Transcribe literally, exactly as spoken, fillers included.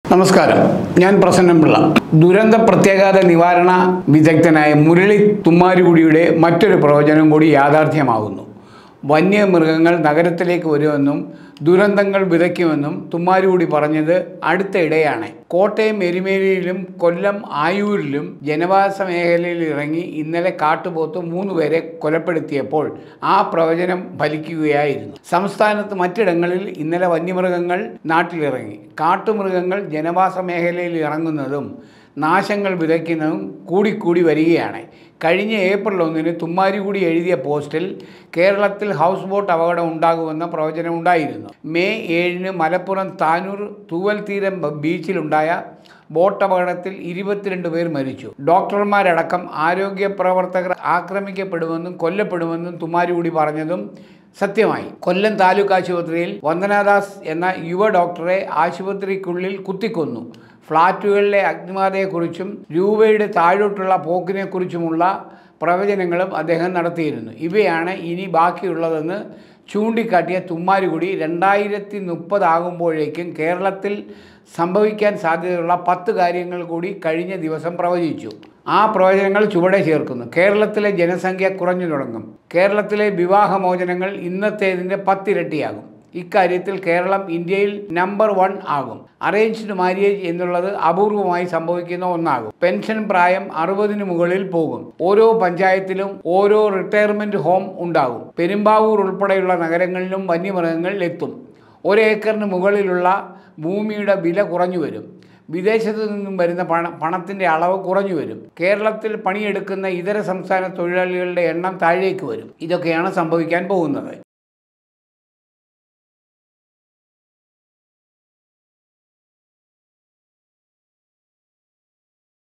നമസ്കാരം, ഞാൻ പ്രസന്നപിള്ള. ദുരന്ത പ്രത്യാഘാത നിവാരണ വിദഗ്ധനായ മുരളി തുമ്മാരുകുടിയുടെ മറ്റൊരു പ്രവചനം കൂടി യാഥാർത്ഥ്യമാകുന്നു. വന്യമൃഗങ്ങൾ നഗരത്തിലേക്ക് വരുമെന്നും ദുരന്തങ്ങൾ വിതയ്ക്കുമെന്നും തുമ്മാരുകുടി പറഞ്ഞത് അടുത്തയിടെയാണ്. കോട്ടയം എരുമേലിയിലും കൊല്ലം ആയൂരിലും ജനവാസ മേഖലയിൽ ഇറങ്ങി ഇന്നലെ കാട്ടുപോത്ത് മൂന്ന് പേരെ കൊലപ്പെടുത്തിയപ്പോൾ ആ പ്രവചനം ഫലിക്കുകയായിരുന്നു. സംസ്ഥാനത്ത് മറ്റിടങ്ങളിൽ ഇന്നലെ വന്യമൃഗങ്ങൾ നാട്ടിലിറങ്ങി. കാട്ടുമൃഗങ്ങൾ ജനവാസ മേഖലയിൽ ഇറങ്ങുന്നതും നാശങ്ങൾ വിതയ്ക്കുന്നതും കൂടിക്കൂടി വരികയാണ്. കഴിഞ്ഞ ഏപ്രിൽ ഒന്നിന് തുമ്മാരുകുടി എഴുതിയ പോസ്റ്റിൽ കേരളത്തിൽ ഹൗസ് ബോട്ട് അപകടം ഉണ്ടാകുമെന്ന പ്രവചനം ഉണ്ടായിരുന്നു. മെയ് ഏഴിന് മലപ്പുറം താനൂർ തൂവൽ തീരം ബീച്ചിലുണ്ടായ ബോട്ട് അപകടത്തിൽ ഇരുപത്തിരണ്ട് പേർ മരിച്ചു. ഡോക്ടർമാരടക്കം ആരോഗ്യ പ്രവർത്തകർ ആക്രമിക്കപ്പെടുമെന്നും കൊല്ലപ്പെടുമെന്നും തുമ്മാരുകുടി പറഞ്ഞതും സത്യമായി. കൊല്ലം താലൂക്ക് ആശുപത്രിയിൽ വന്ദനാദാസ് എന്ന യുവ ഡോക്ടറെ ആശുപത്രിക്കുള്ളിൽ കുത്തിക്കൊന്നു. ഫ്ളാറ്റുകളിലെ അഗ്നിബാധയെക്കുറിച്ചും രൂപയുടെ താഴോട്ടുള്ള പോക്കിനെക്കുറിച്ചുമുള്ള പ്രവചനങ്ങളും അദ്ദേഹം നടത്തിയിരുന്നു. ഇവയാണ് ഇനി ബാക്കിയുള്ളതെന്ന് ചൂണ്ടിക്കാട്ടിയ തുമ്മാരുകുടി രണ്ടായിരത്തി മുപ്പതാകുമ്പോഴേക്കും കേരളത്തിൽ സംഭവിക്കാൻ സാധ്യതയുള്ള പത്ത് കാര്യങ്ങൾ കൂടി കഴിഞ്ഞ ദിവസം പ്രവചിച്ചു. ആ പ്രവചനങ്ങൾ ചുവടെ ചേർക്കുന്നു. കേരളത്തിലെ ജനസംഖ്യ കുറഞ്ഞു തുടങ്ങും. കേരളത്തിലെ വിവാഹമോചനങ്ങൾ ഇന്നത്തേതിൻ്റെ പത്തിരട്ടിയാകും. ഇക്കാര്യത്തിൽ കേരളം ഇന്ത്യയിൽ നമ്പർ വൺ ആകും. അറേഞ്ച്ഡ് മാര്യേജ് എന്നുള്ളത് അപൂർവമായി സംഭവിക്കുന്ന ഒന്നാകും. പെൻഷൻ പ്രായം അറുപതിന് മുകളിൽ പോകും. ഓരോ പഞ്ചായത്തിലും ഓരോ റിട്ടയർമെൻറ്റ് ഹോം ഉണ്ടാകും. പെരുമ്പാവൂർ ഉൾപ്പെടെയുള്ള നഗരങ്ങളിലും വന്യമൃഗങ്ങൾ എത്തും. ഒരേക്കറിന് മുകളിലുള്ള ഭൂമിയുടെ വില കുറഞ്ഞു വരും. വിദേശത്തു നിന്നും വരുന്ന പണ പണത്തിൻ്റെ അളവ് കുറഞ്ഞു വരും. കേരളത്തിൽ പണിയെടുക്കുന്ന ഇതര സംസ്ഥാന തൊഴിലാളികളുടെ എണ്ണം താഴേക്ക് വരും. ഇതൊക്കെയാണ് സംഭവിക്കാൻ പോകുന്നത്.